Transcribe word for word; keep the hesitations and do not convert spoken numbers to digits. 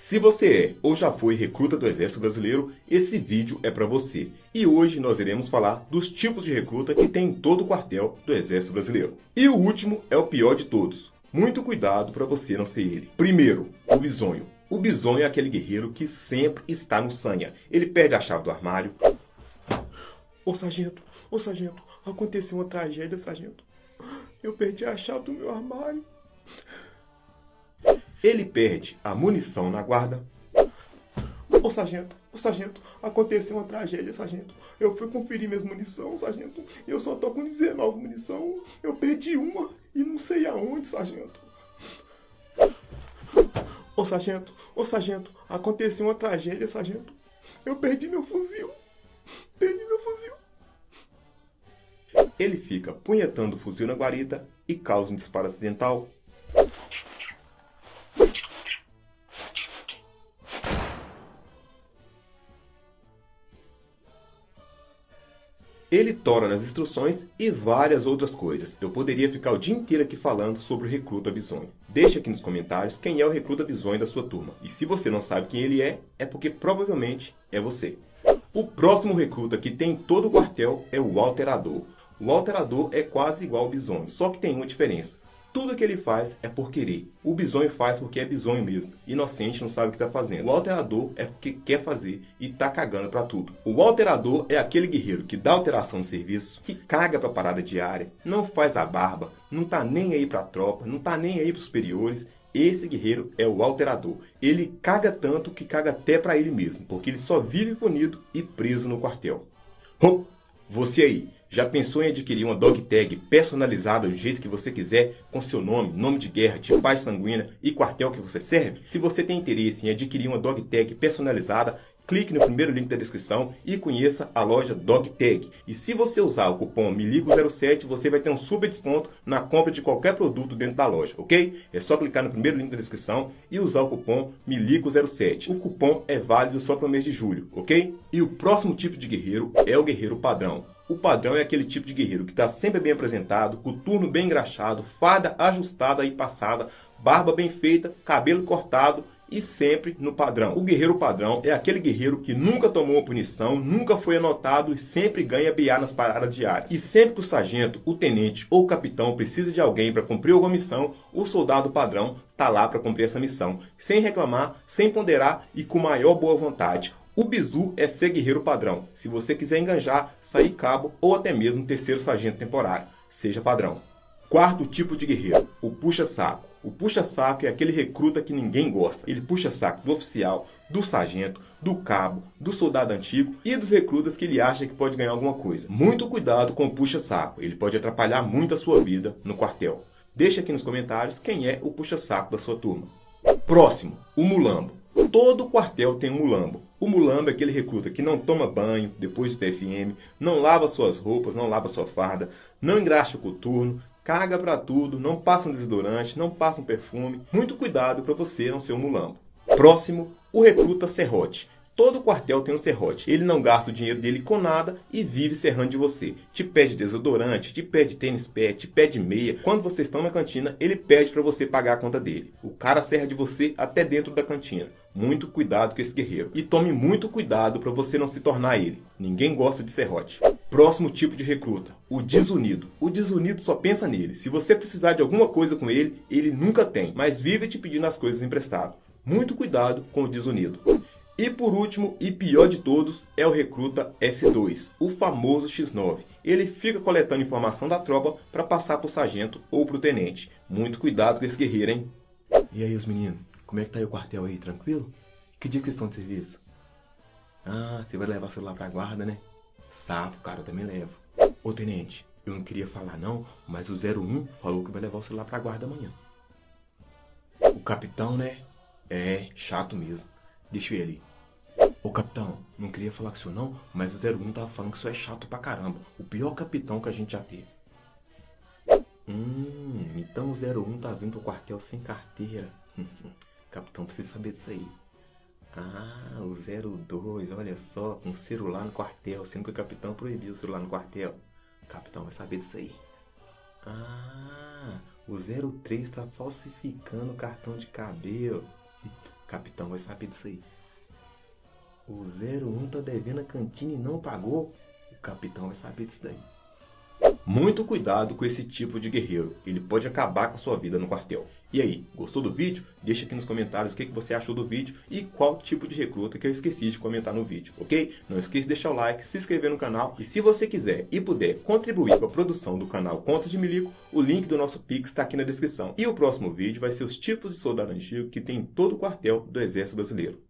Se você é ou já foi recruta do Exército Brasileiro, esse vídeo é para você. E hoje nós iremos falar dos tipos de recruta que tem em todo o quartel do Exército Brasileiro. E o último é o pior de todos. Muito cuidado para você não ser ele. Primeiro, o bisonho. O bisonho é aquele guerreiro que sempre está no sanha. Ele perde a chave do armário. Ô sargento, ô sargento, aconteceu uma tragédia, sargento. Eu perdi a chave do meu armário. Ele perde a munição na guarda. Ô sargento, ô sargento, aconteceu uma tragédia, sargento. Eu fui conferir minhas munições, sargento. Eu só tô com dezenove munição. Eu perdi uma e não sei aonde, sargento. Ô sargento, ô sargento, aconteceu uma tragédia, sargento. Eu perdi meu fuzil. Perdi meu fuzil. Ele fica punhetando o fuzil na guarita e causa um disparo acidental. Ele tora nas instruções e várias outras coisas. Eu poderia ficar o dia inteiro aqui falando sobre o recruta bisonho. Deixe aqui nos comentários quem é o recruta bisonho da sua turma. E se você não sabe quem ele é, é porque provavelmente é você. O próximo recruta que tem em todo o quartel é o alterador. O alterador é quase igual ao bisonho, só que tem uma diferença. Tudo que ele faz é por querer. O bisonho faz porque é bisonho mesmo. Inocente, não sabe o que está fazendo. O alterador é porque quer fazer e está cagando para tudo. O alterador é aquele guerreiro que dá alteração no serviço, que caga para a parada diária, não faz a barba, não tá nem aí para a tropa, não tá nem aí para os superiores. Esse guerreiro é o alterador. Ele caga tanto que caga até para ele mesmo, porque ele só vive punido e preso no quartel. Oh, você aí, já pensou em adquirir uma dog tag personalizada do jeito que você quiser, com seu nome, nome de guerra, tipagem sanguínea e quartel que você serve? Se você tem interesse em adquirir uma dog tag personalizada, clique no primeiro link da descrição e conheça a loja Dog Tag. E se você usar o cupom miligo zero sete, você vai ter um super desconto na compra de qualquer produto dentro da loja, ok? É só clicar no primeiro link da descrição e usar o cupom miligo zero sete. O cupom é válido só para o mês de julho, ok? E o próximo tipo de guerreiro é o guerreiro padrão. O padrão é aquele tipo de guerreiro que está sempre bem apresentado, coturno bem engraxado, farda ajustada e passada, barba bem feita, cabelo cortado e sempre no padrão. O guerreiro padrão é aquele guerreiro que nunca tomou uma punição, nunca foi anotado e sempre ganha B A nas paradas diárias. E sempre que o sargento, o tenente ou o capitão precisa de alguém para cumprir alguma missão, o soldado padrão está lá para cumprir essa missão, sem reclamar, sem ponderar e com maior boa vontade. O bizu é ser guerreiro padrão. Se você quiser enganjar, sair cabo ou até mesmo terceiro sargento temporário, seja padrão. Quarto tipo de guerreiro, o puxa-saco. O puxa-saco é aquele recruta que ninguém gosta. Ele puxa saco do oficial, do sargento, do cabo, do soldado antigo e dos recrutas que ele acha que pode ganhar alguma coisa. Muito cuidado com o puxa-saco. Ele pode atrapalhar muito a sua vida no quartel. Deixe aqui nos comentários quem é o puxa-saco da sua turma. Próximo, o mulambo. Todo quartel tem um mulambo. O mulambo é aquele recruta que não toma banho depois do T F M, não lava suas roupas, não lava sua farda, não engraxa o coturno, caga pra tudo, não passa um desodorante, não passa um perfume. Muito cuidado para você não ser um mulambo. Próximo, o recruta serrote. Todo quartel tem um serrote. Ele não gasta o dinheiro dele com nada e vive serrando de você. Te pede desodorante, te pede tênis pé, te pede meia. Quando vocês estão na cantina, ele pede para você pagar a conta dele. O cara serra de você até dentro da cantina. Muito cuidado com esse guerreiro. E tome muito cuidado para você não se tornar ele. Ninguém gosta de serrote. Próximo tipo de recruta, o desunido. O desunido só pensa nele. Se você precisar de alguma coisa com ele, ele nunca tem, mas vive te pedindo as coisas emprestado. Muito cuidado com o desunido. E por último, e pior de todos, é o recruta S dois, o famoso X nove. Ele fica coletando informação da tropa para passar para o sargento ou para o tenente. Muito cuidado com esse guerreiro, hein? E aí, os meninos, como é que tá aí o quartel aí, tranquilo? Que dia que vocês estão de serviço? Ah, você vai levar o celular para a guarda, né? Safo, cara, eu também levo. Ô, tenente, eu não queria falar não, mas o zero um falou que vai levar o celular para a guarda amanhã. O capitão, né? É, chato mesmo. Deixa ele. Ô capitão, não queria falar com o senhor não, mas o zero um tava falando que isso é chato pra caramba. O pior capitão que a gente já teve. Hum, então o zero um tá vindo pro quartel sem carteira. Capitão precisa saber disso aí. Ah, o zero dois, olha só, com celular no quartel, sendo que o capitão proibiu o celular no quartel. O capitão vai saber disso aí. Ah, o zero três tá falsificando o cartão de cabelo. capitão vai saber disso aí. O zero um tá devendo a cantina e não pagou. O capitão vai saber disso daí. Muito cuidado com esse tipo de guerreiro. Ele pode acabar com a sua vida no quartel. E aí, gostou do vídeo? Deixa aqui nos comentários o que você achou do vídeo e qual tipo de recruta que eu esqueci de comentar no vídeo, ok? Não esqueça de deixar o like, se inscrever no canal e se você quiser e puder contribuir com a produção do canal Contos de Milico, o link do nosso Pix está aqui na descrição. E o próximo vídeo vai ser os tipos de soldado antigo que tem em todo o quartel do Exército Brasileiro.